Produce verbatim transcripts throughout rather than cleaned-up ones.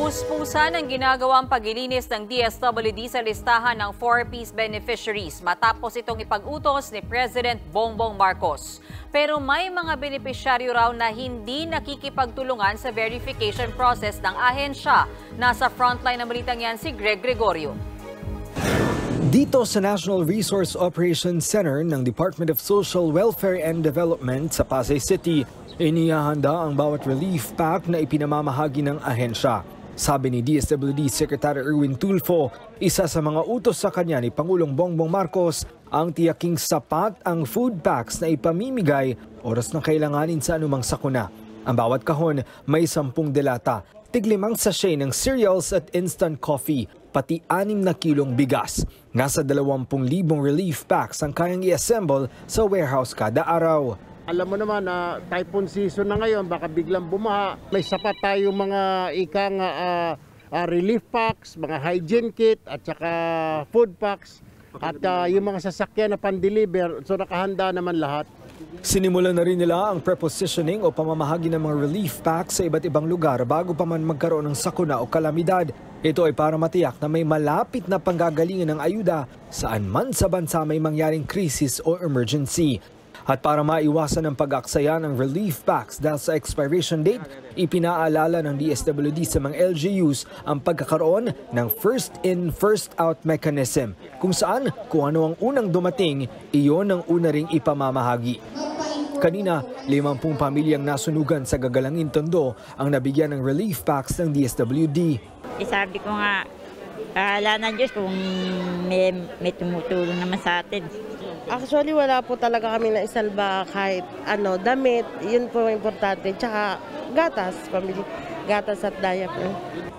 Puspusan ang ginagawang paglilinis ng D S W D sa listahan ng four-piece beneficiaries matapos itong ipag-utos ni President Bongbong Marcos. Pero may mga benepisyaryo raw na hindi nakikipagtulungan sa verification process ng ahensya. Nasa frontline ng balitang yan si Greg Gregorio. Dito sa National Resource Operations Center ng Department of Social Welfare and Development sa Pasay City, inihahanda ang bawat relief pack na ipinamamahagi ng ahensya. Sabi ni D S W D Secretary Erwin Tulfo, isa sa mga utos sa kanya ni Pangulong Bongbong Marcos ang tiyaking sapat ang food packs na ipamimigay oras na kailanganin sa anumang sakuna. Ang bawat kahon may sampung delata, tiglimang sachet ng cereals at instant coffee, pati anim na kilong bigas. Nasa dalawampung libong relief packs ang kayang i-assemble sa warehouse kada araw. Alam mo naman na uh, typhoon season na ngayon, baka biglang bumaha. May sapat tayong mga ikang uh, uh, relief packs, mga hygiene kit at saka food packs at uh, yung mga sasakyan na pan-deliver, so nakahanda naman lahat. Sinimulan na rin nila ang prepositioning o pamamahagi ng mga relief packs sa iba't ibang lugar bago pa man magkaroon ng sakuna o kalamidad. Ito ay para matiyak na may malapit na panggagalingan ng ayuda saan man sa bansa may mangyaring krisis o emergency. At para maiwasan ang pag-aksaya ng relief packs dahil sa expiration date, ipinaalala ng D S W D sa mga L G Us ang pagkakaroon ng first-in, first-out mechanism, kung saan kung ano ang unang dumating, iyon ang una ring ipamamahagi. Kanina, limampung pamilyang nasunugan sa Gagalangin, Tondo ang nabigyan ng relief packs ng D S W D. Isabi ko nga, kahala ng Diyos kung may, may tumutulong naman sa atin. Actually, wala po talaga kami na isalba kahit ano, damit, yun po importante. Tsaka gatas, pamili, gatas at diaper.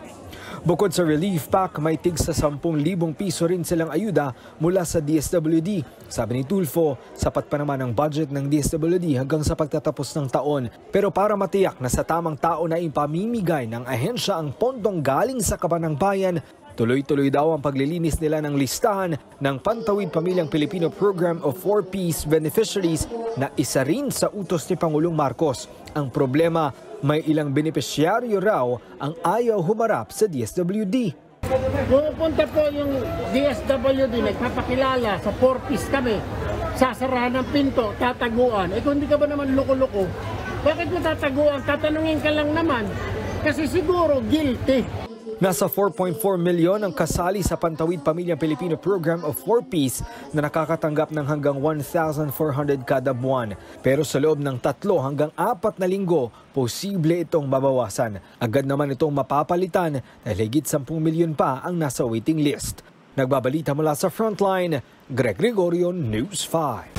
Bukod sa relief pack, may tig sa sampung libong piso rin silang ayuda mula sa D S W D. Sabi ni Tulfo, sapat pa naman ang budget ng D S W D hanggang sa pagtatapos ng taon. Pero para matiyak na sa tamang tao na ipamimigay ng ahensya ang pondong galing sa kaban ng bayan, tuloy-tuloy daw ang paglilinis nila ng listahan ng Pantawid Pamilyang Pilipino Program of four-piece beneficiaries na isa rin sa utos ni Pangulong Marcos. Ang problema, may ilang benepisyaryo raw ang ayaw humarap sa D S W D. Pupunta po yung D S W D, nagpapakilala sa four-piece kami, sasarahan ng pinto, tataguan. Eh kung hindi ka ba naman loko-loko, bakit mo tataguan? Tatanungin ka lang naman kasi siguro guilty. Nasa four point four milyon ang kasali sa Pantawid Pamilyang Pilipino Program of four-piece na nakakatanggap ng hanggang one thousand four hundred kada buwan. Pero sa loob ng tatlo hanggang apat na linggo, posible itong mabawasan. Agad naman itong mapapalitan dahil higit sampung milyon pa ang nasa waiting list. Nagbabalita mula sa Frontline, Greg Gregorio, News five.